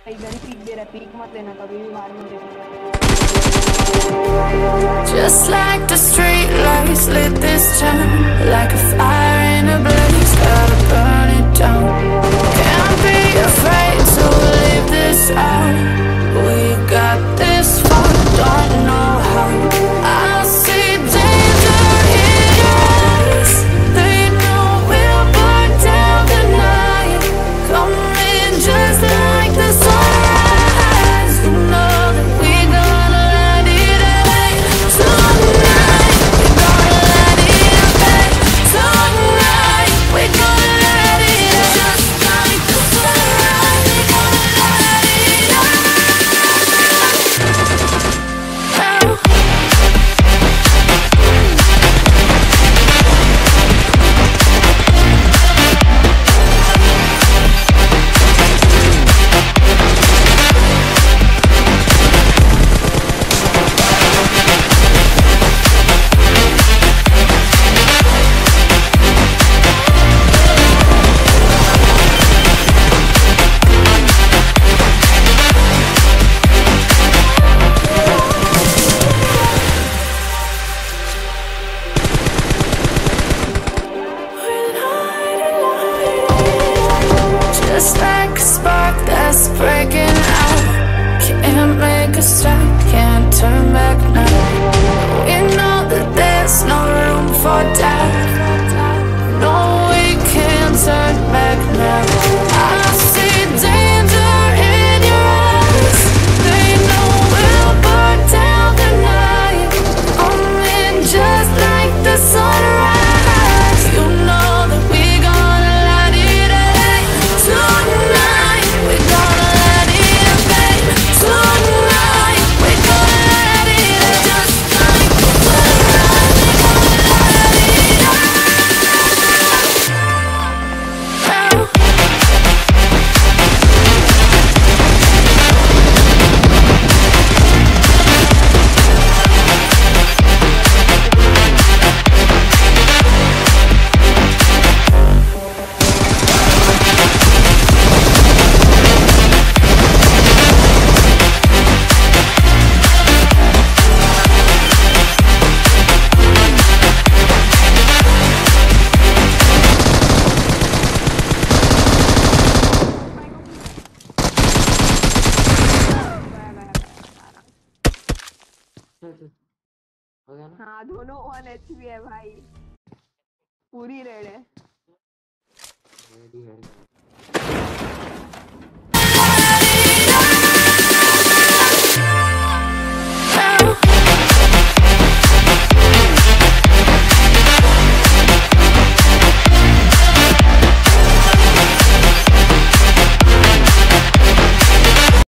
इधर ही पीक दे रहा है, पीक मत लेना कभी भी बाहर में देखो। Just like the street lights lit this town, like a fire in a blaze, gotta burn it down. Can't be afraid to leave this out. We got this far, don't know how. I see danger in your eyes. They know we'll burn down the night. Coming just like the sunrise. You know that we gonna let it rain tonight. We gonna let it rain tonight. We gonna let it rain just like the sunrise. We gonna let it rain. Just like a spark that's breaking out. Can't make a stop, can't turn back now. We know that there's no room for doubt. No, we can't turn back now. I see danger in your eyes. They know we'll burn down the night. Coming just like the sunrise. You know that we gonna let it rain tonight. We gonna let it rain tonight. We gonna let it rain just like the sunrise. We gonna let it rain. चल चल हो गया ना। हाँ दोनों 1 HP है भाई, पूरी रेड है। रेडी है।